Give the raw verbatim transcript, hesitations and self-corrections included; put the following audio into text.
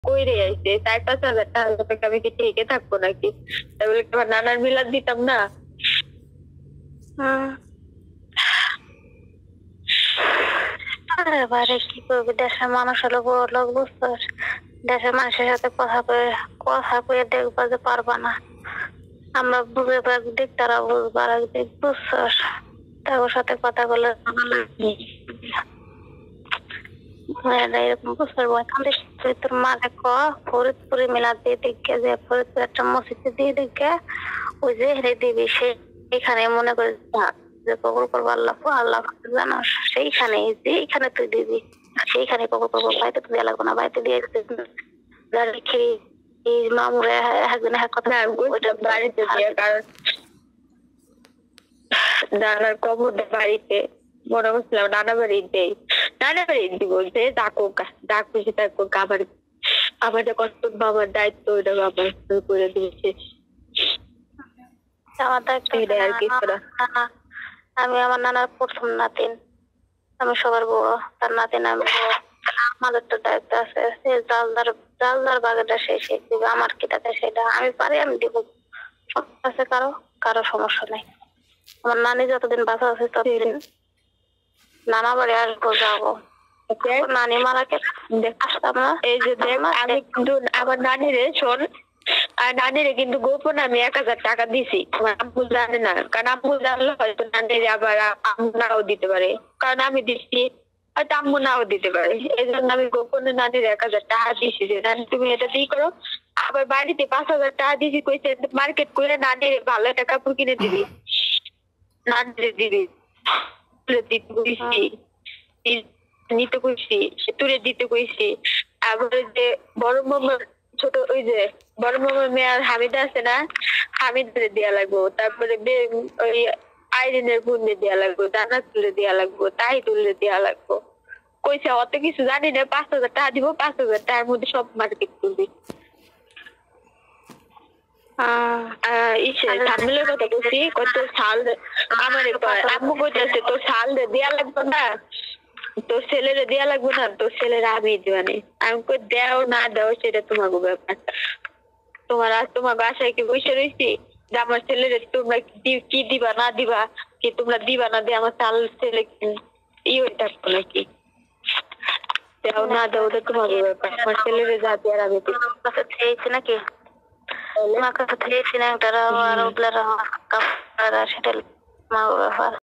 কইরে আইছে চার পাঁচ হাজার টাকা আমি কি ঠেকে থাকবো নাকি? তাই বলে তোমার নানার মিলাদ দিতাম না? হুম। আরে বাইরে কি করবি? দেশের মানুষ হলো বড়লোক, বুঝছস? দেশের মানুষের সাথে কথা কয়ে কথা কয়ে দেখবা যে পারবা না। আমরা বুঝে একদিক, তারা বুঝবে আর একদিক, বুঝছস? তাদের সাথে কথা বলে এরকম বুঝতে পারবো। তুই তোর মাকে ক ফরিদপুরে মিলাদ দিয়ে দেখে যে ফরিদপুর একটা মসজিদে দিয়ে দেখে ওই যে হেরে দিবি সে এখানে মনে করে যে কবর করবো আল্লাহ আল্লাহ জানো সেইখানে যেইখানে তুই দিবি সেইখানে কবর করবো। বাড়িতে তো দেওয়া লাগবে না, বাড়িতে দিয়ে রেখে এই মামুরে একদিন এক কথা ওইটা বাড়িতে দিয়ে, কারণ নানার কবর বাড়িতে মনে করছিলাম নানা বাড়িতে নানা বাড়ি দিব যে ডাকুক ডাক খুশি থাকুক। আবার আমার যে কত বাবার দায়িত্ব ওইটা বাবার করে দিয়েছে। আমার দায়িত্ব আর কিছু না। আমি আমার নানার প্রথম নাতিন, আমি সবার বড়, তার নাতিন আমি বড়। আমাদের তো দায়িত্ব আছে, জালদার জালদার বাগেটা সেই সেই দিবে, আমার কি তাতে সেটা আমি পারি আমি দিব। আছে কারো কারো সমস্যা নেই। আমার নানি যতদিন বাঁচা আছে ততদিন নানা বাড়ি আসবো যাবো। নানি মারা কে আসতাম না। এই যে দেখ আমি কিন্তু আমার নানিরে শোন, আর নানিরে কিন্তু গোপন আমি এক হাজার টাকা দিছি। আমার আম্মু জানে না, কারণ আম্মু জানলে হয়তো নানিরে আবার আম্মু নাও দিতে পারে, কারণ আমি দিচ্ছি হয়তো আম্মু নাও দিতে পারে। এই জন্য আমি গোপনে নানির এক হাজার টাকা দিছি যে নানি তুমি এটা দিয়ে করো। আবার বাড়িতে পাঁচ হাজার টাকা দিছি, কইছে মার্কেট করে নানির ভালো একটা কাপড় কিনে দিবি, নানিরে দিবি দিতে কইছি, নিতে কইছি, তুলে দিতে কইছি। আবার যে বড় মামার ছোট ওই যে বড় মামার মেয়ে হামিদা আছে না, হামিদারে দেওয়া লাগবো। তারপরে ওই আইরিনের বোনদের দেওয়া লাগবো, দানা তুলে দেওয়া লাগবো, তাই তুলে দেওয়া লাগবো। কইছে অত কিছু জানি না, পাঁচ হাজার টাকা দিব, পাঁচ হাজার টাকার মধ্যে সব মার্কেট করবি। ইসে ঝামেলার কথা বলছি, কত সাল আমার আম্মু কইতেছে তোর সাল দেওয়া লাগবে না, তোর ছেলেরে দেওয়া লাগবে না, তোর ছেলেরা আমি দিবানি। আমি কই দেও না দেও সেটা তোমার ব্যাপার। তোমার আর তোমার বাসায় কি বসে রয়েছি যে আমার ছেলেরে তোমরা কি দিবা না দিবা, কি তোমরা দিবা না দিয়ে আমার চাল ছেলে ই হয়ে থাকবো নাকি? দেও না দেও ওটা তোমার ব্যাপার। আমার ছেলেরে যা দেওয়ার আমি খেয়েছি নাকি মা কাছে খেয়েছি না, তারা আর ওগুলার সেটা মা ব্যাপার।